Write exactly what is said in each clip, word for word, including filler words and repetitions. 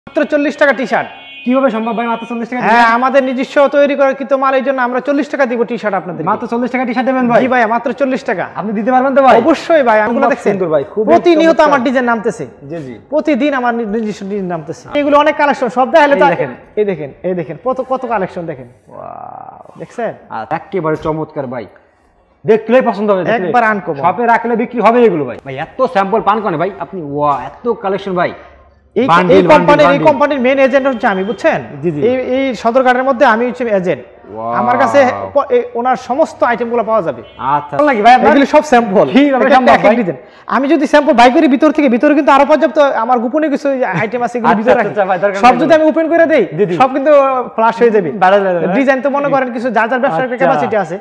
মাত্র চল্লিশ টাকা টি শার্ট কিভাবে সম্ভব ভাই মাত্র চল্লিশ টাকা? হ্যাঁ আমাদের নিজস্ব তৈরি করা কিন্তু মাল, এই জন্য আমরা চল্লিশ টাকা দিব টি শার্ট আপনাদের। মাত্র চল্লিশ টাকা টি শার্ট দেবেন ভাই? জি ভাই মাত্র চল্লিশ টাকা। আপনি দিতে পারবেন তো ভাই? অবশ্যই ভাই, আমগুলো দেখছেন ভাই প্রতিনিয়ত আমার ডিজাইন নামতেছে। জি জি প্রতিদিন আমার নিজস্ব ডিজাইন নামতেছে। এগুলো অনেক কালেকশন, সব দেখালে তো দেখেন, এই দেখেন এই দেখেন কত কত কালেকশন দেখেন। ওয়াও দেখছেন একেবারে চমৎকার ভাই, দেখলেই পছন্দ হবে, একবার আনকো শপে রাখলে বিক্রি হবে এগুলো ভাই। ভাই এত স্যাম্পল পান কোনে ভাই আপনি? ওয়া এত কালেকশন ভাই। এই এই কোম্পানির এই কোম্পানির মেইন এজেন্ট হচ্ছে আমি, বুঝছেন? এই এই সদরঘাটের মধ্যে আমি হচ্ছে এজেন্ট। আমার কাছে ওনার সমস্ত আইটেমগুলো পাওয়া যাবে। আচ্ছা লাগি ভাই, এগুলো সব স্যাম্পল। আমি যদি স্যাম্পল বাই করি ভিতর থেকে, ভিতরে কিন্তু আরো পর্যাপ্ত আমার গোপনীয় কিছু আইটেম আছে, এগুলো ভিতরে রাখি। সব যদি আমি ওপেন করে দেই সব কিন্তু ফ্লাশ হয়ে যাবে। ডিজাইন তো মনে করেন কিছু যার যার ব্যবসার ক্যাপাসিটি আছে।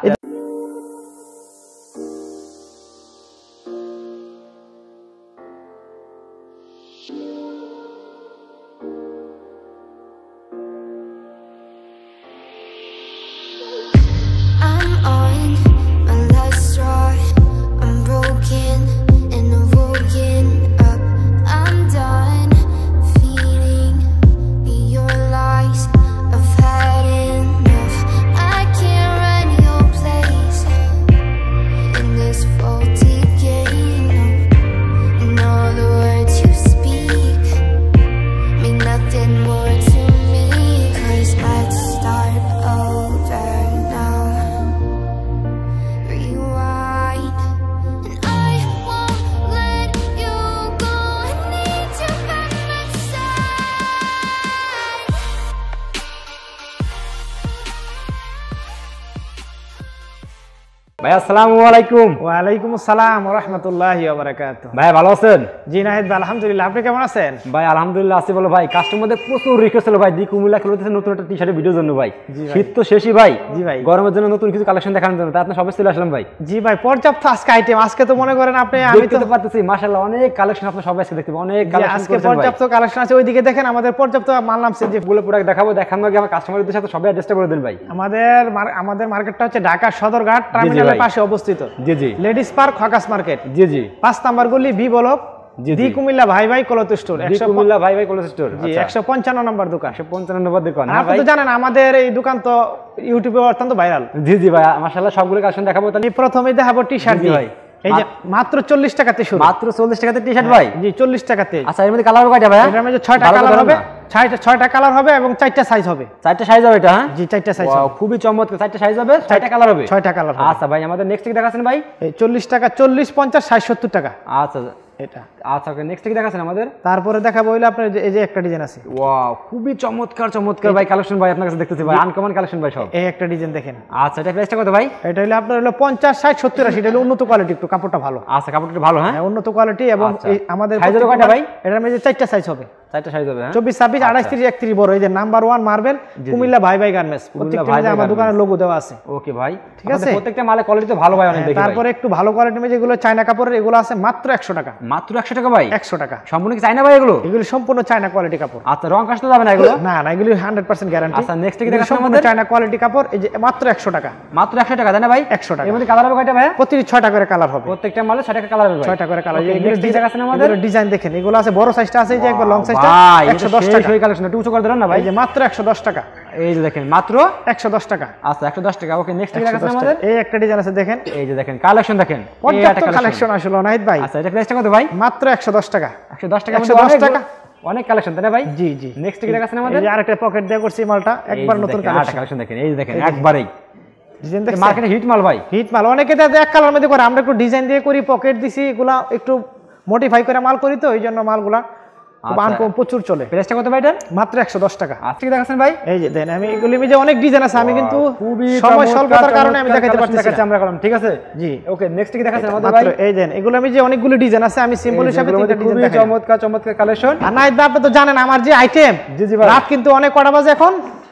ভাই আসসালামু আলাইকুম। ওয়া আলাইকুম আসসালাম ওয়া রাহমাতুল্লাহি ওয়া বারাকাতুহু। ভাই ভালো আছেন? জি নাহিদ ভাই আলহামদুলিল্লাহ, আপনি কেমন আছেন? ভাই আলহামদুলিল্লাহ আছি বলো ভাই। কাস্টমারদের প্রচুর রিকোয়েস্ট হলো ভাই দি কুমিল্লা খেলতেছে নতুন একটা টি শার্টের ভিডিওর জন্য ভাই। শীত তো শেষই ভাই। জি ভাই গরমের জন্য নতুন কিছু কালেকশন দেখানোর জন্য, তাই আপনি সবাই চলে আসলাম ভাই। জি ভাই পর্যাপ্ত আজকে আইটেম, আজকে তো মনে করেন আপনি আমি তো পারতেছি মাশাআল্লাহ অনেক কালেকশন আপনি সবাই আজকে দেখতে পাবেন, অনেক কালেকশন আজকে পর্যাপ্ত কালেকশন আছে। ওইদিকে দেখেন আমাদের পর্যাপ্ত মাল নামছে, যে গুলো প্রোডাক্ট দেখাবো। দেখানোর আগে আমার কাস্টমারদের সাথে সবাই অ্যাড্রেসটা বলে দেন ভাই। আমাদের আমাদের মার্কেটটা হচ্ছে ঢাকা সদরঘাট টার্মিনালের পাশে অবস্থিত। জি জি লেডিস পার্ক হকাস মার্কেট। জি জি পাঁচ নাম্বার গলি বি ব্লক, দি কুমিল্লা ভাই ভাই ক্লথ স্টোর। দি কুমিল্লা ভাই ভাই ক্লথ স্টোর। জি একশো পঞ্চান্ন নম্বর দোকান। একশো পঞ্চান্ন নম্বর দোকান। আপনি তো জানেন আমাদের এই দোকান তো ইউটিউবে অত্যন্ত ভাইরাল। জি জি ভাই মাশাআল্লাহ সবগুলো কালেকশন দেখাবো। তাহলে প্রথমেই দেখাবো টি শার্ট ভাই। এই যে মাত্র চল্লিশ টাকাতে শুরু। মাত্র চল্লিশ টাকাতে টি শার্ট ভাই? জি চল্লিশ টাকাতে। আচ্ছা এর মধ্যে কালার হবে কয়টা ভাই? এর মধ্যে ছয়টা কালার হবে, ছয়টা ছয়টা কালার হবে এবং চারটা সাইজ হবে। চারটা সাইজ হবে এটা? হ্যাঁ জি চারটা সাইজ হবে। খুবই চমৎকার, চারটা সাইজ হবে, ছয়টা কালার হবে। ছয়টা কালার হবে। আচ্ছা ভাই আমাদের নেক্সট কি দেখাচ্ছেন ভাই? এই চল্লিশ টাকা, চল্লিশ পঞ্চাশ ষাট সত্তর টাকা। আচ্ছা এটা আচ্ছা ওকে নেক্সট কি দেখাচ্ছেন আমাদের? তারপরে দেখাবো হইলো আপনার এই যে একটা ডিজাইন আছে। ওয়াও খুবই চমৎকার চমৎকার ভাই কালেকশন ভাই আপনার কাছে দেখতেছি ভাই, আনকমন কালেকশন ভাই সব। এই একটা ডিজাইন দেখেন। আচ্ছা এটা প্রাইসটা কত ভাই? এটা হলো আপনার হলো পঞ্চাশ ষাট সত্তর আশি। এটা হলো উন্নত কোয়ালিটি, একটু কাপড়টা ভালো। আচ্ছা কাপড়টা ভালো। হ্যাঁ উন্নত কোয়ালিটি এবং আমাদের সাইজ হবে কয়টা ভাই? এটার মধ্যে চারটা সাইজ হবে। চারটা সাইজ হবে। হ্যাঁ চব্বিশ ছাব্বিশ আঠাশ ত্রিশ একত্রিশ বড়। এই যে নাম্বার ওয়ান মার্বেল কুমিল্লা ভাই ভাই গার্মেন্টস, প্রত্যেকটা মাঝে আমার দোকানের লোগো দেওয়া আছে। ওকে ভাই ঠিক আছে, প্রত্যেকটা মালের কোয়ালিটি তো ভালো ভাই অনেক দেখি। তারপরে একটু ভালো কোয়ালিটির মধ্যে যেগুলো চায়না কাপড়ের এগুলো আছে মাত্র একশো টাকা। মাত্র একশো টাকা ভাই? একশো টাকা। সম্পূর্ণ কি চায়না ভাই এগুলো? এগুলো সম্পূর্ণ চায়না কোয়ালিটি কাপড়। আচ্ছা রং কাজ তো যাবে না এগুলো? না না এগুলো হান্ড্রেড পার্সেন্ট গ্যারান্টি। আচ্ছা নেক্সট কি দেখাচ্ছেন আমাদের? চায়না কোয়ালিটি কাপড়। এই যে মাত্র একশো টাকা। মাত্র একশো টাকা জানেন ভাই? একশো টাকা। এর মধ্যে কালার হবে কয়টা ভাই? প্রতিটি ছয়টা করে কালার হবে। প্রত্যেকটা মালে ছয়টা করে কালার হবে ভাই? ছয়টা করে কালার। এগুলো ডিজাইন আছে আমাদের? এগুলো ডিজাইন দেখেন, এগুলো আছে বড় সাইজটা আছে, এই যে একবার লং সাইজটা একশো দশ টাকা। এই কালেকশন একটু উঁচু করে দেন না ভাই। এই যে মাত্র একশো দশ টাকা। এই যে দেখেন মাত্র একশো দশ টাকা। আচ্ছা একশো দশ টাকা। ওকে নেক্সট কি দেখাচ্ছেন আমাদের? এই একটা ডিজাইন আছে দেখেন। এই যে দেখেন কালেকশন দেখেন, পর্যাপ্ত কালেকশন আসলে নাহিদ ভাই। আচ্ছা এটা প্রাইসটা কত ভাই? মাত্র একশো দশ টাকা। একশো দশ টাকা। একশো দশ টাকা অনেক কালেকশন তাই না ভাই? জি জি। নেক্সট কি দেখাচ্ছেন আমাদের? এই যে আরেকটা পকেট দিয়ে করছি মালটা, একবার নতুন কালেকশন দেখেন। এই যে দেখেন একবারেই ডিজাইন দেখেন, মার্কেটে হিট মাল ভাই, হিট মাল। অনেকে এক কালার মধ্যে করে, আমরা একটু ডিজাইন দিয়ে করি, পকেট দিছি, এগুলা একটু মডিফাই করে মাল করি, তো এই জন্য মালগুলা প্রচুর চলে। প্রাইসটা কত ভাই এটার? মাত্র একশো দশ টাকা। আজকে কি দেখাচ্ছেন ভাই? এই যে দেন, আমি এগুলি যে অনেক ডিজাইন আছে, আমি কিন্তু সময় স্বল্পতার কারণে আমি দেখাইতে পারতেছি না। আমরা করলাম ঠিক আছে জি। ওকে নেক্সট কি দেখাচ্ছেন আমাদের ভাই? এই দেন, এগুলো আমি যে অনেকগুলো ডিজাইন আছে, আমি সিম্পল হিসাবে তিনটা ডিজাইন দেখাই। চমৎকার চমৎকার কালেকশন। আর নাইট ভাই আপনি তো জানেন আমার যে আইটেম, জি জি ভাই, রাত কিন্তু অনেক কটা বাজে এখন?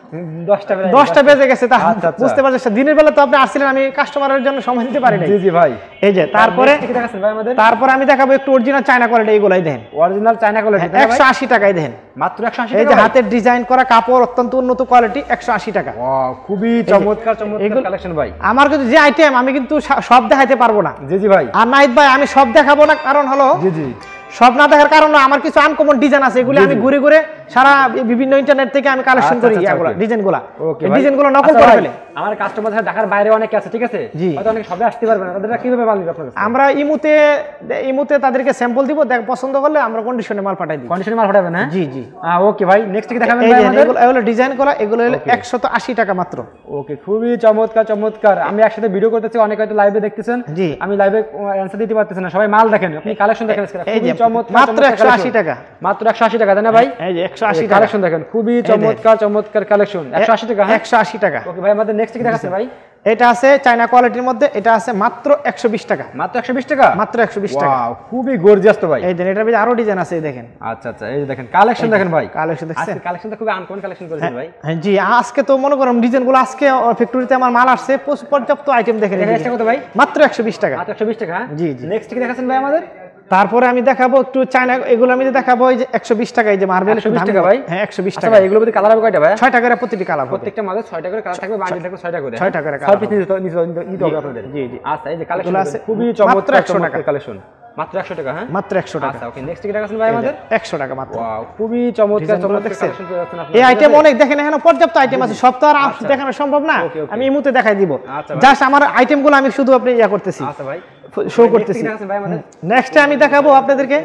দশটা দশটা বেজে গেছে। তা বুঝতে পারছেন দিনের বেলা তো আপনি আসছিলেন, আমি কাস্টমারের জন্য সময় দিতে পারি না। জি জি ভাই। এই যে তারপরে কি দেখাচ্ছেন ভাই আমাদের? তারপরে আমি দেখাবো একটু অরিজিনাল চায়না কোয়ালিটি। এইগুলাই দেখেন, অরিজিনাল চায়না কোয়ালিটি একশো আশি টাকায় দেখেন। মাত্র একশো আশি টাকা। এই যে হাতের ডিজাইন করা কাপড়, অত্যন্ত উন্নত কোয়ালিটি, একশো আশি টাকা। ওয়াও খুবই চমৎকার চমৎকার কালেকশন ভাই। আমার কাছে যে আইটেম আমি কিন্তু সব দেখাইতে পারবো না। জি জি ভাই। আর নাইট ভাই আমি সব দেখাবো না, কারণ হলো জি জি সব না দেখার কারণ আমার কিছু আনকমন ডিজাইন আছে, এগুলো আমি ঘুরে ঘুরে সারা বিভিন্ন ইন্টারনেট থেকে আমি কালেকশন করি এগুলো ডিজাইনগুলো। এই ডিজাইনগুলো নকল করে ফেলে। আমার কাস্টমার ঢাকার বাইরে অনেক আছে, ঠিক আছে, হয়তো অনেক সবে আসতে পারবে না, তাদেরটা কিভাবে মাল দিবে আপনার কাছে? আমরা ইমুতে ইমুতে তাদেরকে স্যাম্পল দিব, দেখ পছন্দ করলে আমরা কন্ডিশনে মাল পাঠাই দিই। কন্ডিশনে মাল পাঠাবেন? হ্যাঁ, জি জি। ওকে ভাই, নেক্সট কি দেখাবেন ভাই আমাদের? এগুলো ডিজাইন করা, এগুলো হলো একশো আশি টাকা মাত্র। ওকে, খুবই চমৎকার চমৎকার। আমি একসাথে ভিডিও করতেছি, অনেক হয়তো লাইভে দেখতেছেন, জি, আমি লাইভে অ্যানসার দিতে পারতেছি না, সবাই মাল দেখেন, আপনি কালেকশন দেখেন আজকে খুবই চমৎকার, মাত্র একশো আশি টাকা, মাত্র একশো আশি টাকা, তাই না ভাই? এই যে একশো আশি টাকা কালেকশন দেখেন, খুবই চমৎকার চমৎকার কালেকশন, একশো আশি টাকা। একশো আশি টাকা। ওকে ভাই, আমাদের নেক্সট কি দেখাচ্ছেন ভাই? এটা আছে চায়না কোয়ালিটির মধ্যে, এটা আছে মাত্র একশো বিশ টাকা। মাত্র একশো বিশ টাকা? মাত্র একশো বিশ টাকা। ওয়াও, খুবই গর্জিয়াস তো ভাই। এই দেখেন, এটার ভিতরে আরো ডিজাইন আছে, এই দেখেন। আচ্ছা আচ্ছা, এই যে দেখেন কালেকশন দেখেন ভাই, কালেকশন দেখছেন? আজকে কালেকশনটা খুবই আনকমন কালেকশন করেছেন ভাই। হ্যাঁ জি, আজকে তো মনে করুন ডিজাইনগুলো আজকে ফ্যাক্টরিতে আমার মাল আসছে, পর্যাপ্ত আইটেম দেখেন। এটা কত ভাই? মাত্র একশো বিশ টাকা। মাত্র একশো বিশ টাকা। জি জি। নেক্সট কি দেখাচ্ছেন ভাই আমাদের? তারপরে আমি দেখাবো একটু চায়না, এগুলো আমি দেখাবো এই যে একশো বিশ টাকা, এই যে মার্বেল একশো বিশ টাকা ভাই। হ্যাঁ একশো বিশ টাকা টাকা। ভাই, এগুলো প্রতি কালার হবে কয়টা ভাই? ছয় টাকা করে প্রতিটি কালার, প্রত্যেকটা মালে ছয় টাকা করে কালার থাকবে, বান্ডিল থাকবে ছয়টা করে। ছয় টাকা করে ছয় পিস নিতে হবে আপনাদের। জি জি। আচ্ছা, এই যে কালেকশন আছে খুবই চমৎকার চমৎকার কালেকশন, মাত্র একশো টাকা। হ্যাঁ, মাত্র একশো টাকা। আচ্ছা, ওকে, নেক্সট কি দেখাচ্ছেন ভাই আমাদের? একশো টাকা মাত্র। ওয়াও, খুবই চমৎকার চমৎকার কালেকশন পেয়ে যাচ্ছেন আপনারা। এই আইটেম অনেক দেখেন, এখানে পর্যাপ্ত আইটেম আছে, সব তো আর দেখানো সম্ভব না, আমি এই মুহূর্তে দেখাই দিব। জাস্ট আমার আইটেমগুলো আমি শুধু আপনি ইয়া করতেছি। আচ্ছা ভাই, শো করতেছি। নেক্সট আমি দেখাবো আপনাদেরকে,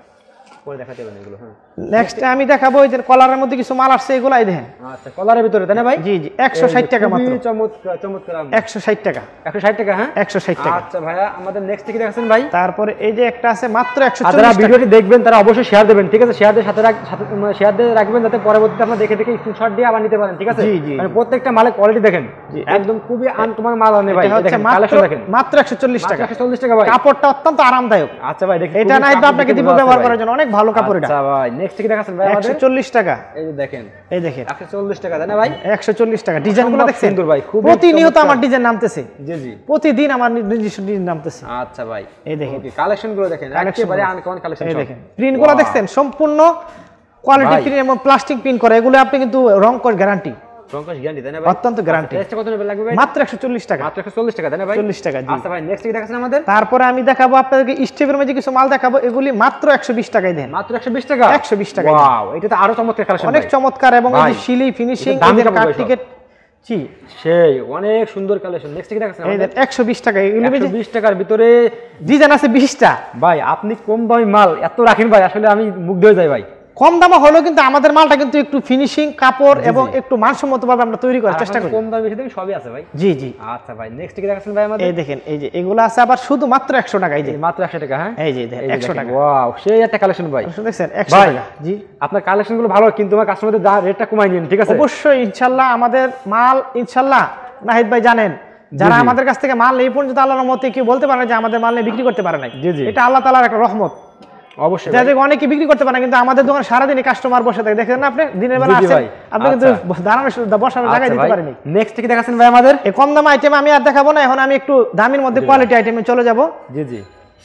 পরে দেখাতে পারেন এগুলো। হ্যাঁ, নেক্সট আমি দেখাবো এই যে কলারের মধ্যে কিছু মাল আসছে, এগুলাই দেখেন। আচ্ছা, কলারের ভিতরে তাই না ভাই? জি জি, একশো ষাট টাকা মাত্র। খুবই চমৎকার চমৎকার। একশো ষাট টাকা। একশো ষাট টাকা। হ্যাঁ, একশো ষাট টাকা। আচ্ছা ভাইয়া, আমাদের নেক্সট কি দেখাচ্ছেন ভাই? তারপরে এই যে একটা আছে মাত্র একশো চল্লিশ টাকা। টাকা। ভিডিওটি দেখবেন তারা অবশ্যই শেয়ার দিবেন, ঠিক আছে? শেয়ার দিয়ে সাথে সাথে শেয়ার দিয়ে রাখবেন, যাতে পরবর্তীতে আপনারা দেখে দেখে স্ক্রিনশট দিয়ে আবার নিতে পারেন, ঠিক আছে? জি জি। মানে প্রত্যেকটা মালের কোয়ালিটি দেখেন, একদম খুবই আনকমন মাল আনে ভাই। দেখেন কালেকশন দেখেন, মাত্র একশো চল্লিশ টাকা। একশো চল্লিশ টাকা ভাই। কাপড়টা অত্যন্ত আরামদায়ক। আচ্ছা ভাই, দেখেন এটা নাই তো আপনাকে দিব ব্যবহার করার জন্য, অনেক ভালো কাপড় এটা। আচ্ছা ভাই, নেক্সট কি দেখাচ্ছেন ভাই আমাদের? একশো চল্লিশ টাকা। এই যে দেখেন, এই দেখেন একশো চল্লিশ টাকা তাই না ভাই? একশো চল্লিশ টাকা। ডিজাইনগুলো দেখছেন সুন্দর ভাই, খুব প্রতিনিয়ত আমার ডিজাইন নামতেছে। জি জি, প্রতিদিন আমার নিজস্ব ডিজাইন নামতেছে। আচ্ছা ভাই, এই দেখেন কালেকশনগুলো দেখেন, একেবারে আনকমন কালেকশন। এই দেখেন প্রিন্টগুলো দেখছেন, সম্পূর্ণ কোয়ালিটি প্রিন্ট এবং প্লাস্টিক প্রিন্ট করা, এগুলো আপনি কিন্তু রং কোড গ্যারান্টি, রংকশ গ্যারান্টি তাই না ভাই? অত্যন্ত গ্যারান্টি। প্রাইসটা কত নেবে লাগবে ভাই? মাত্র একশো চল্লিশ টাকা। মাত্র একশো চল্লিশ টাকা তাই না ভাই? চল্লিশ টাকা। জি। আচ্ছা ভাই, নেক্সট কি দেখাচ্ছেন আমাদের? তারপরে আমি দেখাবো আপনাদেরকে স্টেপের মধ্যে কিছু মাল দেখাবো, এগুলি মাত্র একশো বিশ টাকায় দেন। মাত্র একশো বিশ টাকা? একশো বিশ টাকা। ওয়াও, এটা তো আরো চমৎকার কালেকশন, অনেক চমৎকার, এবং এই যে সিলি ফিনিশিং, এদের কাট টিকেট, জি সেই অনেক সুন্দর কালেকশন। নেক্সট কি দেখাচ্ছেন আমাদের? একশো বিশ টাকা। এগুলো একশো বিশ টাকার ভিতরে ডিজাইন আছে বিশটা। ভাই আপনি কম দামি মাল এত রাখেন ভাই, আসলে আমি মুগ্ধ হয়ে যাই ভাই। কম দামে হলেও কিন্তু আমাদের মালটা কিন্তু একটু ফিনিশিং, কাপড় এবং একটু মানসম্মত ভাবে আমরা তৈরি করার চেষ্টা করি। কম দামে বেশি দামে সবই আছে ভাই। জি জি। আচ্ছা ভাই, নেক্সট কি দেখাচ্ছেন ভাই আমাদের? এই দেখেন, এই যে এগুলো আছে আবার শুধু মাত্র একশো টাকা। এই যে মাত্র একশো টাকা। হ্যাঁ, এই যে দেখেন একশো টাকা। ওয়াও, সেই একটা কালেকশন ভাই, দেখছেন একশো টাকা। জি, আপনার কালেকশনগুলো ভালো, কিন্তু আমার কাস্টমারদের রেটটা কমাই নিন, ঠিক আছে? অবশ্যই ইনশাআল্লাহ। আমাদের মাল ইনশাআল্লাহ নাহিদ ভাই জানেন, যারা আমাদের কাছ থেকে মাল এই পর্যন্ত আল্লাহর রহমতে কেউ বলতে পারে যে আমাদের মাল নিয়ে বিক্রি করতে পারে না, এটা আল্লাহ তাআলার একটা রহমত। অবশ্যই যাদের অনেকে বিক্রি করতে পারে, কিন্তু আমাদের দোকানে সারাদিনই কাস্টমার বসে থাকে। দেখেন না আপনি, দিনের বেলা আসেন, আপনি কিন্তু দাঁড়ানোর বসার জায়গা দিতে পারেনি। নেক্সট কি দেখাচ্ছেন ভাই আমাদের? এই কম দাম আইটেম আমি আর দেখাবো না, এখন আমি একটু দামের মধ্যে কোয়ালিটি আইটেমে চলে যাব। জি জি।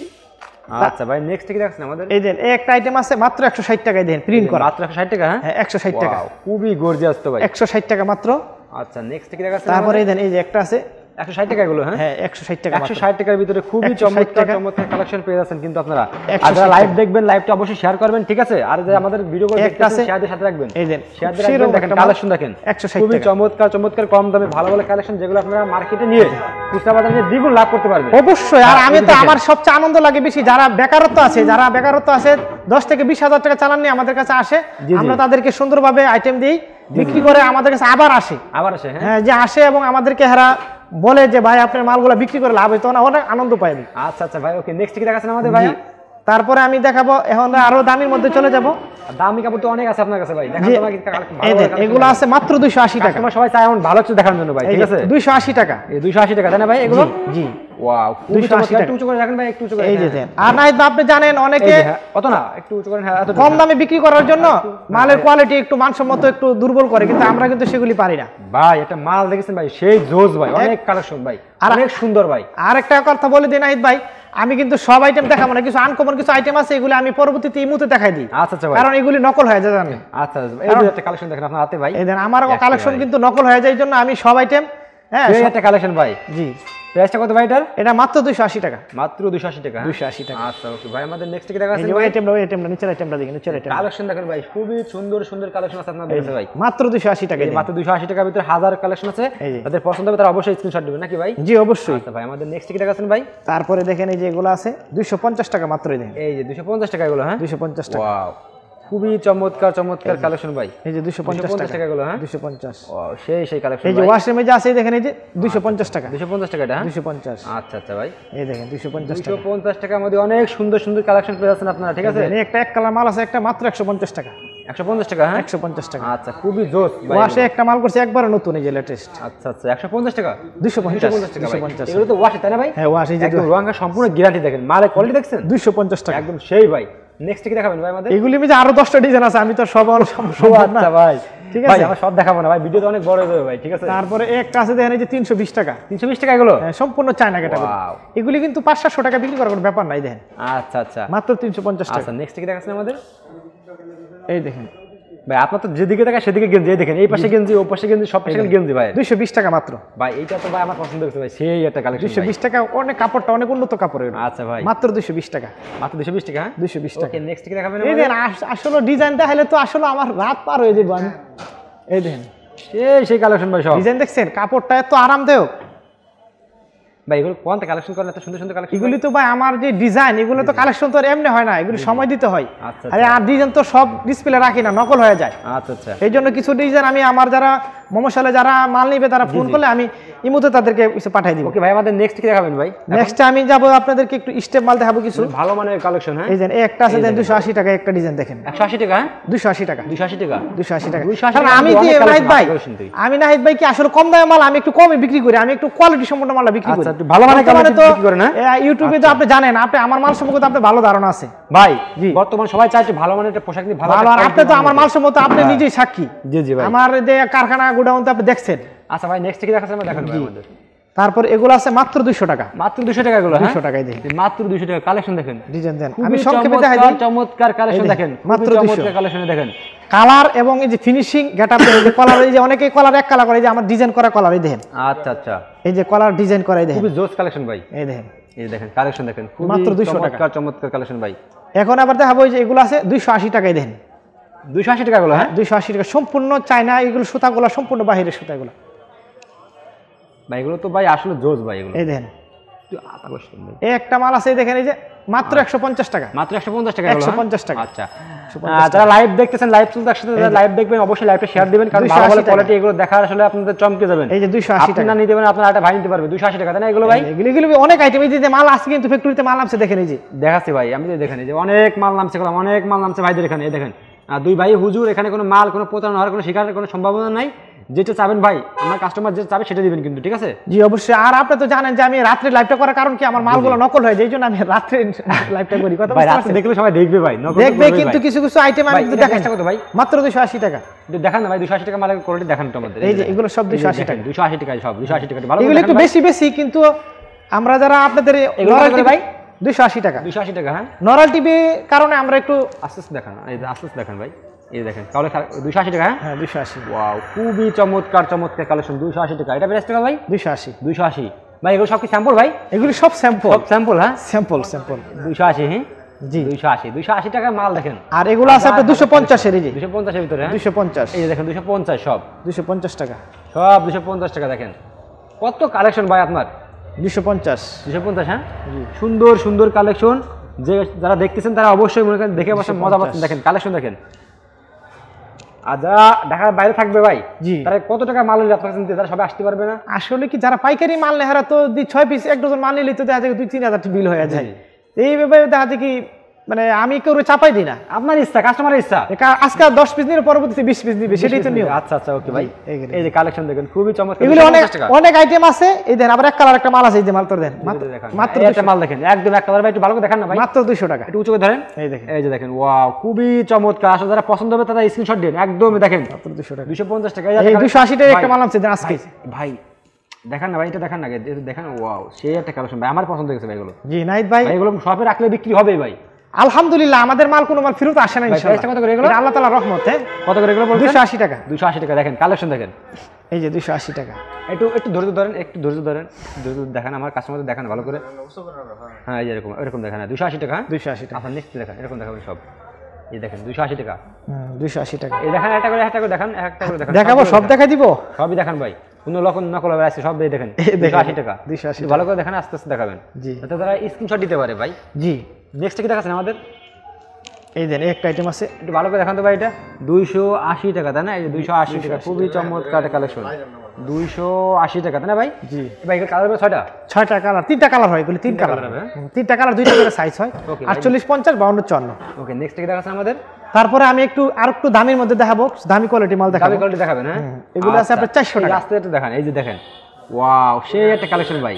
আচ্ছা ভাই, নেক্সট কি দেখাচ্ছেন আমাদের? এই দেন, এই একটা আইটেম আছে মাত্র একশো ষাট টাকায় দেন, প্রিন্ট করা। মাত্র একশো ষাট টাকা? হ্যাঁ, একশো ষাট টাকা। খুবই গর্জিয়াস তো ভাই। একশো ষাট টাকা মাত্র। আচ্ছা, নেক্সট কি দেখাচ্ছেন? তারপরে এই দেন, এই যে একটা আছে একশো ষাট টাকা গুলো। হ্যাঁ, একশো ষাট টাকা। একশো ষাট টাকার ভিতরে খুবই চমৎকার চমৎকার কালেকশন পেয়ে যাচ্ছেন কিন্তু আপনারা। আর যারা লাইভ দেখবেন, লাইভটা অবশ্যই শেয়ার করবেন, ঠিক আছে? আর যারা আমাদের ভিডিও করে দেখতেছেন, শেয়ার দিয়ে সাথে রাখবেন। এই দেন, শেয়ার দিয়ে রাখবেন। দেখেন কালেকশন দেখেন, একশো ষাট খুবই চমৎকার চমৎকার কম দামে ভালো ভালো কালেকশন, যেগুলো আপনারা মার্কেটে নিয়ে খুচরা বাজারে নিয়ে দ্বিগুণ লাভ করতে পারবেন। অবশ্যই। আর আমি তো, আমার সবচেয়ে আনন্দ লাগে বেশি, যারা বেকারত্ব আছে, যারা বেকারত্ব আছে দশ থেকে বিশ হাজার টাকা চালান নিয়ে আমাদের কাছে আসে, আমরা তাদেরকে সুন্দরভাবে আইটেম দিই, বিক্রি করে আমাদের কাছে আবার আসে আবার আসে হ্যাঁ, যে আসে এবং আমাদেরকে হারা বলে যে ভাই আপনার মালগুলো বিক্রি করে লাভ হইতো না, অনেক আনন্দ পাই। আচ্ছা আচ্ছা ভাই, ওকে, নেক্সট কি দেখাচ্ছেন আমাদের ভাই? তারপরে আমি দেখাবো, এখন আরো দামের মধ্যে চলে যাব। দামি কাপড় তো অনেক আছে আপনার কাছে ভাই, দেখান তো আমাকে। এগুলো আছে মাত্র দুইশো আশি টাকা। আমরা সবাই চাই এমন ভালো কিছু দেখানোর জন্য ভাই, ঠিক আছে? দুইশো আশি টাকা। এই দুইশো আশি টাকা তাই না ভাই এগুলো? জি। ওয়াও, দুইশো আশি টাকা। একটু উঁচু করে রাখেন ভাই, একটু উঁচু করে। এই যে দেন। আর নাই তো আপনি জানেন অনেকে কত না, একটু উঁচু করেন। হ্যাঁ, এত কম দামে বিক্রি করার জন্য মালের কোয়ালিটি একটু মানসম্মত একটু দুর্বল করে, কিন্তু আমরা কিন্তু সেগুলি পারি না ভাই। এটা মাল দেখেছেন ভাই, সেই জোস ভাই, অনেক কালেকশন ভাই, অনেক সুন্দর ভাই। আর একটা কথা বলে দিই নাহিদ ভাই, আমি কিন্তু সব আইটেম দেখাবো না, কিছু আনকমন কিছু আইটেম আছে, এগুলো আমি পরবর্তীতে ইমুতে দেখাই দিই। আচ্ছা আচ্ছা ভাই, কারণ এগুলি নকল হয়ে যায় জানেন। আচ্ছা, এই যে একটা কালেকশন দেখেন আপনার হাতে ভাই, এই দেন, আমার কালেকশন কিন্তু নকল হয়ে যায়, জন্য আমি সব আইটেম, হ্যাঁ, এই একটা কালেকশন ভাই। জি, প্রাইসটা কত ভাই এটার? এটা মাত্র দুইশো আশি টাকা। মাত্র দুইশো আশি টাকা। দুইশো আশি টাকা। আচ্ছা ওকে ভাই, আমাদের নেক্সট কি দেখা আছে? এই যে আইটেমটা, ওই আইটেমটা, নিচের আইটেমটা দেখেন, নিচের আইটেম। কালেকশন দেখেন ভাই, খুবই সুন্দর সুন্দর কালেকশন আছে আপনাদের কাছে ভাই। মাত্র দুইশো আশি টাকা। মাত্র দুইশো আশি টাকার ভিতরে হাজার কালেকশন আছে। তাদের পছন্দ হবে তারা অবশ্যই স্ক্রিনশট দিবেন নাকি ভাই? জি অবশ্যই। আচ্ছা ভাই, আমাদের নেক্সট কি দেখাছেন ভাই? তারপরে দেখেন এই যে এগুলো আছে দুইশো পঞ্চাশ টাকা মাত্র। দেখেন এই যে দুইশো পঞ্চাশ টাকা এগুলো। হ্যাঁ দুইশো পঞ্চাশ টাকা। ওয়াও, খুবই চমৎকার চমৎকার কালেকশন ভাই। এই যে দুইশো পঞ্চাশ টাকা এগুলো। হ্যাঁ দুইশো পঞ্চাশ। ওয়াও, সেই সেই কালেকশন। এই যে ওয়াশরুম এই যে আছে দেখেন, এই যে দুইশো পঞ্চাশ টাকা। দুইশো পঞ্চাশ টাকা এটা? দুইশো পঞ্চাশ। আচ্ছা আচ্ছা ভাই, এই দেখেন দুইশো পঞ্চাশ টাকা। দুইশো পঞ্চাশ টাকার মধ্যে অনেক সুন্দর সুন্দর কালেকশন পেয়ে যাচ্ছেন আপনারা, ঠিক আছে? এই একটা এক কালার মাল আছে, একটা মাত্র একশো পঞ্চাশ টাকা। একশো পঞ্চাশ টাকা? হ্যাঁ একশো পঞ্চাশ টাকা। আচ্ছা, খুবই জোস ভাই। ওয়াশে একটা মাল করছে একবারে নতুন, এই যে লেটেস্ট। আচ্ছা আচ্ছা, একশো পঞ্চাশ টাকা। দুইশো পঞ্চাশ টাকা ভাই। পঞ্চাশ। এগুলো তো ওয়াশে তাই না ভাই? হ্যাঁ ওয়াশ, এই যে একদম রঙের সম্পূর্ণ গ্যারান্টি দেখেন, মালের কোয়ালিটি দেখছেন? দুইশো পঞ্চাশ টাকা একদম সেই ভাই। নেক্সট কি দেখাবেন ভাই আমাদের? এগুলি মধ্যে আরো দশটা ডিজাইন আছে, আমি তো সব সব আচ্ছা ভাই, ঠিক আছে আমরা সব দেখাবো না ভাই, ভিডিওতে অনেক বড় হয়ে যাবে ভাই, ঠিক আছে? তারপরে একটা আছে দেখেন এই যে তিনশো বিশ টাকা। তিনশো বিশ টাকা এগুলো? হ্যাঁ সম্পূর্ণ চায়না ক্যাটাগরি। এগুলি কিন্তু পাঁচ সাতশো টাকা বিক্রি করার কোনো ব্যাপার নাই। দেখেন আচ্ছা আচ্ছা, মাত্র তিনশো পঞ্চাশ টাকা। আচ্ছা নেক্সট কি দেখাচ্ছেন আমাদের? এই দেখেন ভাই, আপনার তো যেদিকে দেখা সেদিকে গেঞ্জি, এই দেখেন এই পাশে গেঞ্জি, ও পাশে গেঞ্জি, সব পাশে গেঞ্জি ভাই। দুইশো বিশ টাকা মাত্র ভাই। এইটা তো ভাই আমার পছন্দ হয়েছে ভাই, সেই একটা কালেকশন। দুইশো বিশ টাকা, অনেক কাপড়টা অনেক উন্নত কাপড়ের। আচ্ছা ভাই, মাত্র দুইশো বিশ টাকা। মাত্র দুইশো বিশ টাকা? দুইশো বিশ টাকা। ওকে নেক্সট কি দেখাবেন? এই দেখেন আসলে ডিজাইন দেখাইলে তো আসলে আমার রাত পার হয়ে যাবে। আমি এই দেখেন সেই সেই কালেকশন ভাই, সব ডিজাইন দেখছেন, কাপড়টা এত আরামদায়ক ভাই। এগুলো কোনটা কালেকশন করেন এত সুন্দর সুন্দর কালেকশন? এগুলি তো ভাই আমার যে ডিজাইন, এগুলো তো কালেকশন তো আর এমনি হয় না, এগুলো সময় দিতে হয়। আচ্ছা আরে আর ডিজাইন তো সব ডিসপ্লে রাখি না, নকল হয়ে যায়। আচ্ছা আচ্ছা, এই জন্য কিছু ডিজাইন আমি আমার যারা মমশালে যারা মাল নিবে তারা ফোন করলে আমি ইমুতে তাদেরকে কিছু পাঠিয়ে দিব। ওকে ভাই, আমাদের নেক্সট কি দেখাবেন ভাই? নেক্সট আমি যাব আপনাদেরকে একটু স্টেপ মাল দেখাবো কিছু ভালো মানের কালেকশন। হ্যাঁ এই যে একটা আছে দেন দুইশো আশি টাকা, একটা ডিজাইন দেখেন একশো আশি টাকা। দুইশো আশি টাকা। দুইশো আশি টাকা? দুইশো আশি টাকা। দুইশো আশি কারণ টাকা আমি যে নাহিদ ভাই, আমি নাহিদ ভাই কি আসলে কম দামে মাল আমি একটু কমে বিক্রি করি, আমি একটু কোয়ালিটি সম্পন্ন মালটা বিক্রি করি। আচ্ছা, ভালো মানের কোয়ালিটি বিক্রি করেন? না ইউটিউবে তো আপনি জানেন, আপনি আমার মাল সম্পর্কে আপনার ভালো ধারণা আছে ভাই। বর্তমান সবাই চাইছে ভালো মানের একটা পোশাক নিয়ে ভালো। আর আপনি তো আমার মাল সম্পর্কে আপনি নিজেই সাক্ষী। জি জি ভাই, আমার যে কারখানা গোডাউন তো আপনি দেখছেন। আচ্ছা ভাই, নেক্সট কি দেখাচ্ছেন দেখান ভাই আমাদের? তারপর এগুলো আছে মাত্র দুইশো টাকা। মাত্র দুইশো টাকা এগুলো? দুইশো টাকায় দেখেন, মাত্র দুইশো টাকা কালেকশন দেখেন, ডিজাইন দেন। আমি সংক্ষেপে দেখাই দিই। চমৎকার কালেকশন দেখেন, মাত্র দুইশো কালেকশন দেখেন। কালার এবং এই যে ফিনিশিং গেটআপ, এই যে কলার, এই যে অনেকেই কলার এক কালার করে, এই যে আমার ডিজাইন করা কলার, এই দেখেন। আচ্ছা আচ্ছা, এই যে কলার ডিজাইন করা, এই দেখেন খুবই জোস কালেকশন ভাই। এই দেখেন, এই দেখেন কালেকশন দেখেন, মাত্র দুইশো টাকা, চমৎকার কালেকশন ভাই। এখন আবার দেখাবো এই যে এগুলো আছে দুইশো আশি টাকায় দেখেন। দুইশো আশি টাকা এগুলো? হ্যাঁ দুইশো আশি টাকা, সম্পূর্ণ চায়না। এগুলো সুতাগুলো সম্পূর্ণ বাহিরের সুতাগুলো ভাই। এগুলো তো ভাই আসলে জোস ভাই। এগুলো এই দেখেন, এই একটা মাল আছে দেখেন, এই যে মাত্র একশো পঞ্চাশ টাকা। মাত্র একশো পঞ্চাশ টাকা? একশো পঞ্চাশ টাকা। আচ্ছা, যারা লাইভ দেখতেছেন, লাইভ চলতে একসাথে লাইভ দেখবেন, অবশ্যই লাইভটা শেয়ার দিবেন, কারণ ভালো ভালো কোয়ালিটি এগুলো দেখার আসলে আপনাদের চমকে যাবেন। এই যে দুইশো আশি টাকা, আপনারা নিতে পারেন, আপনারা একটা ভাই নিতে পারবে দুইশো আশি টাকা, তাই না? এগুলো ভাই এগুলো এগুলো অনেক আইটেম, এই যে মাল আছে কিন্তু ফ্যাক্টরিতে মাল নামছে দেখেন, এই যে দেখাচ্ছি ভাই, আমি দেখেন এই যে অনেক মাল নামছে, অনেক মাল নামছে ভাইদের এখানে। এই দেখেন দুই ভাই হুজুর, এখানে কোনো মাল কোনো প্রতারণা হওয়ার কোনো শিকারের কোনো সম্ভাবনা নাই। যেটা চাবেন ভাই, আমার কাস্টমার যেটা চাবে সেটা দিবেন কিন্তু, ঠিক আছে? জি অবশ্যই। আর আপনি তো জানেন যে আমি রাত্রে লাইভটা করার কারণ কি, আমার মালগুলো নকল হয়, এই জন্য আমি রাত্রে লাইভটা করি। কথা ভাই, রাতে দেখলে সবাই দেখবে ভাই, নকল দেখবে, কিন্তু কিছু কিছু আইটেম আমি কিন্তু দেখাই। কত ভাই? মাত্র দুইশো আশি টাকা। দেখান না ভাই, দুইশো আশি টাকা মালের কোয়ালিটি দেখান তো আমাদের। এই যে এগুলো সব দুইশো আশি টাকা। দুইশো আশি টাকা সব, দুইশো আশি টাকা ভালো। এগুলো একটু বেশি বেশি, কিন্তু আমরা যারা আপনাদের এগুলো ভাই দুইশো আশি টাকা। দুইশো আশি টাকা? হ্যাঁ, নরাল টিভি কারণে আমরা একটু আস্তে আস্তে দেখান, এই যে আস্তে আস্তে দেখান ভাই। এই দেখেন তাহলে দুইশো আশি টাকা? হ্যাঁ দুইশো আশি। ওয়াও, খুবই চমৎকার চমৎকার কালেকশন। দুইশো আশি টাকা, এটা প্রাইস টাকা ভাই? দুইশো আশি। দুইশো আশি ভাই। এগুলো সব কি স্যাম্পল ভাই? এগুলো সব স্যাম্পল। সব স্যাম্পল? হ্যাঁ স্যাম্পল স্যাম্পল। দুইশো আশি? হ্যাঁ জি, দুইশো আশি। দুইশো আশি টাকা মাল দেখেন। আর এগুলো আছে আপনার দুইশো পঞ্চাশ এর, এই যে দুইশো পঞ্চাশ এর ভিতরে? দুইশো পঞ্চাশ। এই যে দেখেন দুইশো পঞ্চাশ, সব দুইশো পঞ্চাশ টাকা, সব দুইশো পঞ্চাশ টাকা। দেখেন কত কালেকশন ভাই আপনার। দুইশো পঞ্চাশ। দুইশো পঞ্চাশ? হ্যাঁ সুন্দর সুন্দর কালেকশন। যে যারা দেখতেছেন তারা অবশ্যই মনে করেন দেখে বসে মজা পাচ্ছেন। দেখেন কালেকশন দেখেন। আর যারা ঢাকার বাইরে থাকবে ভাই, জি, তারা কত টাকা মাল নিলে আপনার চিন্তা, তারা সবাই আসতে পারবে না? আসলে কি যারা পাইকারি মাল নেয় তো ছয় পিস এক ডজন মাল নিলে তো দেখা যায় দুই তিন হাজার বিল হয়ে যায়। এইভাবে দেখা যায় কি, মানে আমি কেউ চাপাই দিই না, আপনার ইচ্ছা, কাস্টমারের ইচ্ছা। আজকে দশ পিস নিলে পরবর্তীতে বিশ পিস নিবে, সেটাই তো নিয়ম। আচ্ছা আচ্ছা, ওকে ভাই। এই যে কালেকশন দেখেন, খুবই চমৎকার। এগুলো অনেক অনেক আইটেম আছে। এই দেন আবার এক কালার একটা মাল আছে, এই যে মাল তো দেন মাত্র একটা মাল দেখেন, একদম এক কালার ভাই, একটু ভালো করে দেখান না ভাই। মাত্র দুইশো টাকা। একটু উঁচু করে ধরেন। এই দেখেন, এই যে দেখেন, ওয়াও, খুবই চমৎকার। আসলে যারা পছন্দ হবে তারা স্ক্রিনশট দিন। একদম দেখেন মাত্র দুইশো টাকা। দুইশো পঞ্চাশ টাকা। এই দুইশো আশি টাকা একটা মাল আছে আজকে ভাই। দেখান না ভাই, এটা দেখান না, দেখেন। ওয়াও, সেই একটা কালেকশন ভাই, আমার পছন্দ হয়েছে ভাই এগুলো। জি নাহিদ ভাই, এগুলো শপে রাখলে বিক্রি হবে ভাই। আলহামদুলিল্লাহ, আমাদের মাল কোনো মাল ফেরত আসে না ইনশাআল্লাহ। কত করে এগুলো? আল্লাহ তাআলার রহমতে। কত করে এগুলো? দুইশো আশি টাকা। দুইশো আশি টাকা। দেখেন কালেকশন দেখেন, এই যে দুইশো আশি টাকা। একটু একটু ধৈর্য ধরেন, একটু ধৈর্য ধরেন, ধৈর্য দেখান আমার কাস্টমারদের, দেখান ভালো করে। হ্যাঁ এই যে এরকম এরকম দেখান, দুইশো আশি টাকা। দুইশো আশি টাকা। আপনার নেক্সট দেখান, এরকম দেখাবেন সব। এই দেখেন দুইশো আশি টাকা। হুম দুইশো আশি টাকা। এই দেখেন একটা করে একটা করে দেখান, একটা করে দেখান। দেখাবো, সব দেখাই দিব, সবই দেখান ভাই, কোনো লক্ষণ নকল হবে আছে সব দেখেন। দুইশো আশি টাকা। দুইশো আশি ভালো করে দেখান, আস্তে আস্তে দেখাবেন, জি, যাতে তারা স্ক্রিনশট দিতে পারে ভাই। জি। নেক্সট কি দেখাচ্ছেন আমাদের? এই দেন একটা আইটেম আছে, একটু ভালো করে দেখান তো ভাই। এটা দুইশো আশি টাকা তাই না? এই যে দুইশো আশি টাকা, খুবই চমৎকার কালেকশন। দুইশো আশি টাকা তাই না ভাই? জি ভাই এর কালার হবে ছয়টা, ছয়টা কালার, তিনটা কালার হয় এগুলো, তিন কালার হবে, তিনটা কালার, দুইটা করে সাইজ হয়, আটচল্লিশ, পঞ্চাশ, বাউন্ন, চুয়ান্ন। ওকে নেক্সট কি দেখাচ্ছেন আমাদের? তারপরে আমি একটু আর একটু দামের মধ্যে দেখাবো, দামি কোয়ালিটি মাল দেখাবো। দামি কোয়ালিটি দেখাবেন? হ্যাঁ এগুলো আছে আপনার চারশো টাকা। আস্তে একটু দেখান, এই যে দেখেন, ওয়াও সেই একটা কালেকশন ভাই।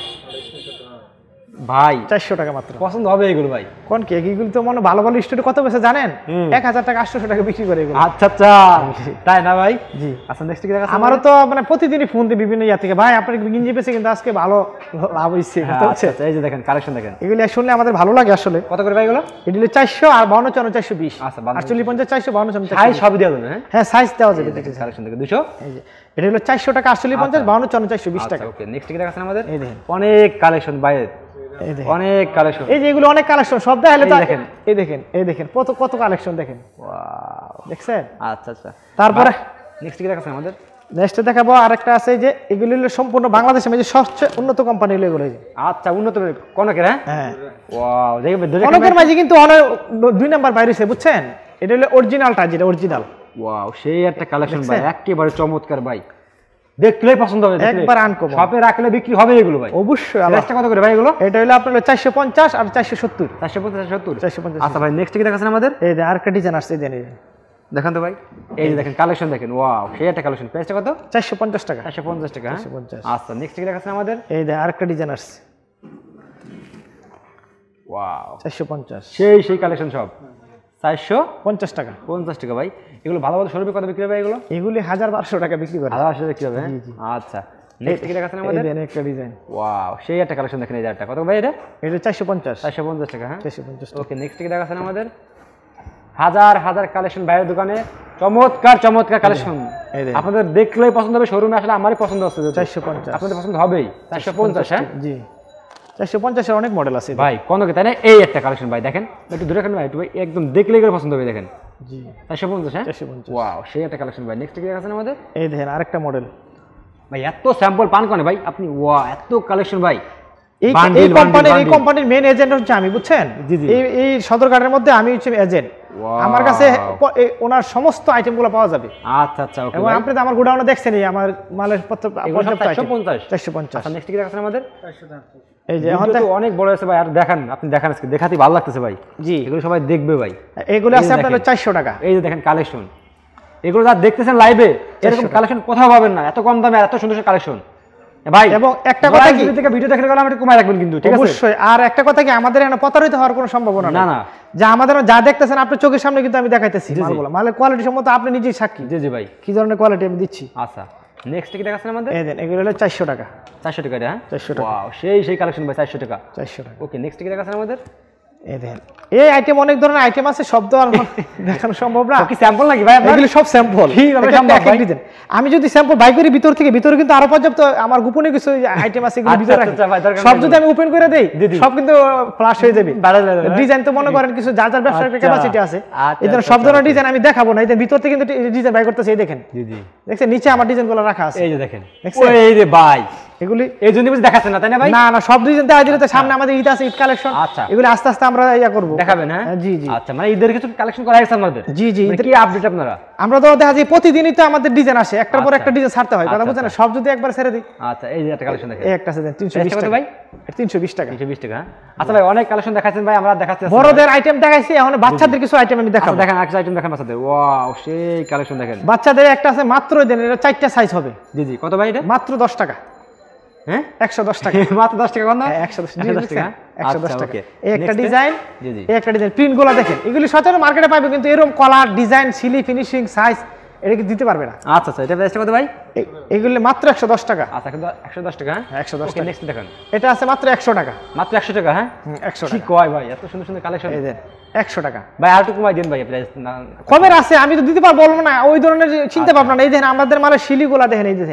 ভাই চারশো টাকা মাত্র, পছন্দ হবে এগুলো ভাই। কোন কেক এগুলো তো মনে ভালো ভালো স্টোরে কত বেশি জানেন? এক হাজার টাকা, আটশো টাকা বিক্রি করে এগুলো। আচ্ছা আচ্ছা তাই না ভাই? জি। আচ্ছা নেক্সট কি দেখাচ্ছেন? আমারও তো মানে প্রতিদিনই ফোন দিয়ে বিভিন্ন ইয়া থেকে, ভাই আপনার গিঞ্জি পেয়েছে কিন্তু আজকে ভালো লাভ হয়েছে। আচ্ছা এই যে দেখেন কালেকশন দেখেন, এগুলো শুনলে আমাদের ভালো লাগে আসলে। কত করে ভাই এগুলো? এগুলো চারশো আর বাউন্ন, চুয়ান্ন, চারশো বিশ। আচ্ছা আটচল্লিশ, পঞ্চাশ, চারশো, বাউন্ন, চুয়ান্ন, সাইজ সবই দেওয়া যাবে? হ্যাঁ সাইজ দেওয়া যাবে। কালেকশন দেখে দুশো, এই যে এটা হলো চারশো টাকা, আটচল্লিশ, পঞ্চাশ, বাউন্ন, চুয়ান্ন, চারশো বিশ টাকা। ওকে নেক্সট কি দেখাচ্ছেন আমাদের? এই দেখেন অনেক কালেকশন বাইরে, অনেক কালেকশন। এই যে এগুলো অনেক কালেকশন, সব দেখালে দেখেন, এই দেখেন, এই দেখেন কত কত কালেকশন দেখেন। ওয়াও দেখছেন? আচ্ছা আচ্ছা। তারপরে নেক্সট কি দেখাচ্ছেন আমাদের? নেক্সট দেখাবো আরেকটা আছে, যে এগুলো হলো সম্পূর্ণ বাংলাদেশের মধ্যে সবচেয়ে উন্নত কোম্পানি হলো এগুলো। আচ্ছা উন্নত কনকের? হ্যাঁ হ্যাঁ ওয়াও দেখবেন কনকের মাঝে কিন্তু অনেক দুই নাম্বার বাইরেছে বুঝছেন, এটা হলো অরিজিনালটা, যেটা অরিজিনাল। ওয়াও সেই একটা কালেকশন ভাই, একেবারে চমৎকার ভাই, দেখলেই পছন্দ হবে, একবার আনকমন, শপে রাখলে বিক্রি হবে এগুলো ভাই অবশ্যই। প্রাইসটা কত করে ভাই এগুলো? এটা হলো আপনার চারশো পঞ্চাশ আর চারশো সত্তর। চারশো পঞ্চাশ, সত্তর, চারশো পঞ্চাশ। আচ্ছা ভাই নেক্সট কি দেখাচ্ছেন আমাদের? এই যে আরেকটা ডিজাইন আসছে, এই যে দেখান তো ভাই। এই যে দেখেন কালেকশন দেখেন, ওয়াও সেই একটা কালেকশন। প্রাইসটা কত? চারশো পঞ্চাশ টাকা। চারশো পঞ্চাশ টাকা। চারশো পঞ্চাশ। আচ্ছা নেক্সট কি দেখাচ্ছেন আমাদের? এই যে আরেকটা ডিজাইন আসছে, ওয়াও চারশো পঞ্চাশ। সেই সেই কালেকশন সব চারশো পঞ্চাশ টাকা। পঞ্চাশ টাকা ভাই। এগুলো ভালো ভালো শোরুমে কত বিক্রি হবে এগুলো? এগুলি হাজার বারোশো টাকা বিক্রি করে। হাজার বারোশো বিক্রি হবে? আচ্ছা নেক্সট কি দেখাচ্ছেন আমাদের? এই একটা ডিজাইন, ওয়াও সেই একটা কালেকশন দেখেন। এই জারটা কত ভাই এটা? এটা চারশো পঞ্চাশ। চারশো পঞ্চাশ টাকা। হ্যাঁ চারশো পঞ্চাশ। ওকে নেক্সট কি দেখাচ্ছেন আমাদের? হাজার হাজার কালেকশন বাইরের দোকানে, চমৎকার চমৎকার কালেকশন, আপনাদের দেখলেই পছন্দ হবে। শোরুমে আসলে আমারই পছন্দ হচ্ছে, চারশো পঞ্চাশ আপনাদের পছন্দ হবেই। চারশো পঞ্চাশ। হ্যাঁ জি চারশো পঞ্চাশের অনেক মডেল আছে ভাই কনকে তাই না? এই একটা কালেকশন ভাই দেখেন, একটু দূরে খান ভাই, একটু ভাই একদম দেখলেই করে পছন্দ হবে। দেখেন জি চারশো পঞ্চাশ। হ্যাঁ চারশো পঞ্চাশ। ওয়াও সেই একটা কালেকশন ভাই। নেক্সট কি দেখাচ্ছেন আমাদের? এই দেখেন আরেকটা মডেল ভাই, এত স্যাম্পল পান কোনে ভাই আপনি? ওয়া এত কালেকশন ভাই। এই এই কোম্পানির এই কোম্পানির মেইন এজেন্ট হচ্ছে আমি, বুঝছেন? এই এই সদরঘাটের মধ্যে আমি হচ্ছে এজেন্ট। আমার কাছে ওনার সমস্ত আইটেমগুলো পাওয়া যাবে। আচ্ছা আচ্ছা ওকে। এবং আপনি তো আমার গোডাউনে দেখছেনই, আমার মালের পত্র চারশো পঞ্চাশ। চারশো পঞ্চাশ। আচ্ছা নেক্সট কি দেখাচ্ছেন আমাদের? এই যে এখন তো অনেক বড় আছে ভাই, আর দেখান, আপনি দেখান, আজকে দেখাতেই ভালো লাগতেছে ভাই। জি এগুলো সবাই দেখবে ভাই। এগুলো আছে আপনার চারশো টাকা। এই যে দেখেন কালেকশন, এগুলো যা দেখতেছেন লাইভে, এরকম কালেকশন কোথাও পাবেন না, এত কম দামে এত সুন্দর সুন্দর কালেকশন ভাই। এবং একটা কথা কি, থেকে ভিডিও দেখলে গেলে আমাকে কমায় রাখবেন কিন্তু, ঠিক আছে? অবশ্যই। আর একটা কথা কি, আমাদের এখানে প্রতারিত হওয়ার কোনো সম্ভাবনা না না, যা আমাদের যা দেখতেছেন আপনার চোখের সামনে কিন্তু আমি দেখাইতেছি মালগুলো, মালের কোয়ালিটি সম্বন্ধে আপনি নিজেই সাক্ষী। জি জি ভাই, কি ধরনের কোয়ালিটি আমি দিচ্ছি। আচ্ছা নেক্সট কি দেখাচ্ছেন আমাদের? এই দেন এগুলো হলো চারশো টাকা। চারশো টাকা। হ্যাঁ চারশো টাকা। ওয়াও সেই সেই কালেকশন ভাই, চারশো টাকা। চারশো টাকা। ওকে নেক্সট কি দেখাচ্ছেন আমাদের? এই দেখেন এই আইটেম, অনেক ধরনের আইটেম আছে, সব তো আর দেখানো সম্ভব না। কি স্যাম্পল নাকি ভাই? এগুলো সব স্যাম্পল। আমি যদি স্যাম্পল বাই করি ভিতর থেকে, ভিতরে কিন্তু আরো পর্যাপ্ত আমার গোপনীয় কিছু আইটেম আছে, এগুলো ভিতরে রাখি। সব যদি আমি ওপেন করে দেই, সব কিন্তু ফ্লাশ হয়ে যাবে। ডিজাইন তো মনে করেন কিছু যার যার ব্যবসার ক্যাপাসিটি আছে, এই জন্য সব ধরনের ডিজাইন আমি দেখাবো না। এই যে ভিতর থেকে কিন্তু ডিজাইন বাই করতেছে, এই দেখেন। জি জি দেখছেন নিচে আমার ডিজাইনগুলো রাখা আছে, এই যে দেখেন। এই রে ভাই, এগুলি এই জন্য বুঝ দেখাচ্ছেন না তাই না ভাই? না না, সব ডিজাইন দেখা দিলে তো সামনে আমাদের ঈদ আছে, ঈদ কালেকশন। আচ্ছা এগুলো আস্তে আস্তে আমরা ইয়া করব, দেখাবেন। হ্যাঁ জি জি। আচ্ছা মানে ঈদের কিছু কালেকশন করা হয়েছে আমাদের? জি জি। কি আপডেট আপনারা? আমরা তো দেখা যায় প্রতিদিনই তো আমাদের ডিজাইন আসে, একটার পর একটা ডিজাইন ছাড়তে হয়, কথা বুঝছেন না? সব যদি একবার ছেড়ে দিই। আচ্ছা এই যে একটা কালেকশন দেখেন, এই একটা আছে দেন তিনশো বিশ টাকা ভাই। তিনশো বিশ টাকা। তিনশো বিশ টাকা। আচ্ছা ভাই অনেক কালেকশন দেখাচ্ছেন ভাই, আমরা দেখাচ্ছি। বড়দের আইটেম দেখাইছি, এখন বাচ্চাদের কিছু আইটেম আমি দেখাবো। দেখেন একটা আইটেম দেখেন বাচ্চাদের। ওয়াও সেই কালেকশন দেখেন। বাচ্চাদের একটা আছে মাত্র দেন, এটা চারটা সাইজ হবে। জি জি। কত ভাই এটা? মাত্র দশ টাকা। হ্যাঁ একশো দশ টাকা। মাত্র দশ টাকা। কোন একশো দশ টাকা? একশো দশ টাকা। এই একটা ডিজাইন, এই একটা ডিজাইন, প্রিন্টগুলো দেখেন। এগুলি সচরাচর মার্কেটে পাবে, কিন্তু এরকম কালার, ডিজাইন, সিলি, ফিনিশিং, সাইজ এটা কি দিতে পারবে না। আচ্ছা আচ্ছা এটা প্রাইসটা কত ভাই? এগুলি মাত্র একশো দশ টাকা। আচ্ছা একশো দশ টাকা। হ্যাঁ একশো দশ টাকা। নেক্সট দেখেন, এটা আছে মাত্র একশো টাকা। মাত্র একশো টাকা? হ্যাঁ একশো টাকা। কি কয় ভাই, এত সুন্দর সুন্দর কালেকশন। এই দেন একশো টাকা ভাই, আর একটু কমাই দেন ভাই প্রাইস। কমের আছে, আমি তো দিতে পারবো না ওই ধরনের চিন্তা ভাবনা না। এই দেখেন আমাদের মালের শিলিগুলা দেখেন, এই দেখেন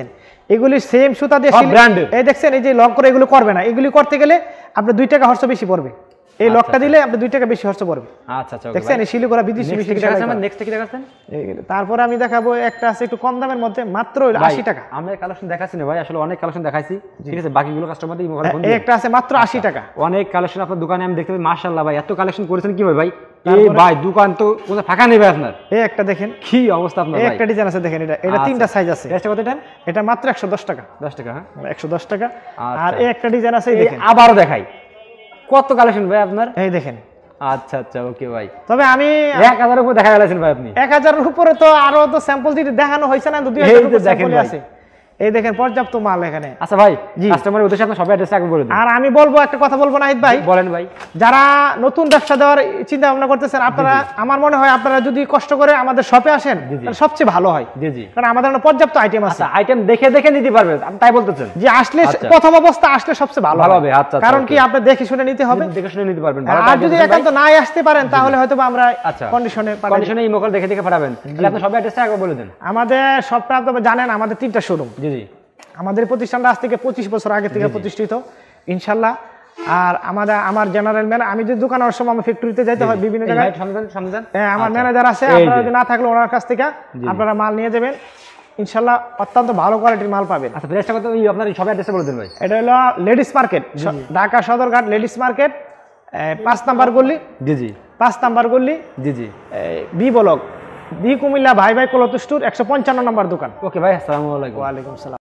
এগুলি সেম সুতা দিয়ে এই দেখছেন এই যে লক করে এগুলো করবে না, এগুলি করতে গেলে আপনার দুই টাকা খরচ বেশি পড়বে। এই লকটা দিলে আপনি দুই টাকা বেশি খরচ পড়বে। আচ্ছা আচ্ছা দেখছেন এই শিলি করা বিদেশি মিষ্টি দেখাচ্ছেন। নেক্সট কি দেখাচ্ছেন? তারপর আমি দেখাবো একটা আছে একটু কম দামের মধ্যে মাত্র আশি টাকা। আমরা কালেকশন দেখাচ্ছি না ভাই, আসলে অনেক কালেকশন দেখাইছি, ঠিক আছে, বাকিগুলো কাস্টমারদের ইমো করে ফোন এই একটা আছে মাত্র আশি টাকা। অনেক কালেকশন আপনার দোকানে আমি দেখতে পাই, মাশাআল্লাহ ভাই এত কালেকশন করেছেন কি ভাই? এই ভাই দোকান তো কোনো ফাঁকা নেই ভাই আপনার। এই একটা দেখেন কি অবস্থা আপনার ভাই, এই একটা ডিজাইন আছে দেখেন, এটা এটা তিনটা সাইজ আছে। প্রাইসটা কত এটা? এটা মাত্র একশো দশ টাকা। দশ টাকা? হ্যাঁ একশো দশ টাকা। আর এই একটা ডিজাইন আছে, এই দেখেন আবারও দেখাই কত কালেকশন ভাই আপনার, এই দেখেন। আচ্ছা আচ্ছা ওকে ভাই, তবে আমি এক হাজারের উপর দেখা গেলেন ভাই আপনি। এক হাজারের উপরে তো আরো তো স্যাম্পল দিতে দেখানো হয়েছে না, দুই হাজার উপর স্যাম্পল আছে। এই দেখেন পর্যাপ্ত মাল এখানে। আচ্ছা ভাই কাস্টমারের উদ্দেশ্যে আপনার সবাই অ্যাড্রেস আগে বলে দিন। আর আমি বলবো একটা কথা বলবো নাহিদ ভাই। বলেন ভাই। যারা নতুন ব্যবসা দেওয়ার চিন্তা ভাবনা করতেছেন আপনারা, আমার মনে হয় আপনারা যদি কষ্ট করে আমাদের শপে আসেন তাহলে সবচেয়ে ভালো হয়। জি জি, কারণ আমাদের পর্যাপ্ত আইটেম আছে। আচ্ছা আইটেম দেখে দেখে নিতে পারবেন, আমি তাই বলতেছেন যে আসলে প্রথম অবস্থা আসলে সবচেয়ে ভালো হবে। আচ্ছা কারণ কি আপনি দেখে শুনে নিতে হবে, দেখে শুনে নিতে পারবেন। আর যদি একান্ত নাই আসতে পারেন তাহলে হয়তো আমরা কন্ডিশনে কন্ডিশনে ইমো কল দেখে দেখে পাঠাবেন। তাহলে আপনি সবাই অ্যাড্রেসটা আগে বলে দেন। আমাদের সবটা আপনারা জানেন, আমাদের তিনটা শোরুম। জি জি, আমাদের প্রতিষ্ঠানটা আজ থেকে পঁচিশ বছর আগে থেকে প্রতিষ্ঠিত ইনশাল্লাহ। আর আমাদের আমার জেনারেল ম্যানেজার, আমি যদি দোকানের সময় আমার ফ্যাক্টরিতে যাইতে হয় বিভিন্ন জায়গায়, হ্যাঁ আমার ম্যানেজার আছে, আপনারা যদি না থাকলে ওনার কাছ থেকে আপনারা মাল নিয়ে যাবেন ইনশাল্লাহ, অত্যন্ত ভালো কোয়ালিটির মাল পাবেন। আচ্ছা প্রাইসটা কত আপনার সবাই অ্যাড্রেসটা বলে দেন ভাই। এটা হলো ladies market, Dhaka Sadarghat ladies market, পাঁচ নাম্বার গল্লি। জি জি, পাঁচ নাম্বার গল্লি। জি জি, বি ব্লক, বি কুমিল্লা ভাই ভাই কলতুষ্টুর একশো পঞ্চান্ন নম্বর দোকান। ওকে ভাই, আসসালামু আলাইকুম। ওয়ালাইকুম আসসালাম।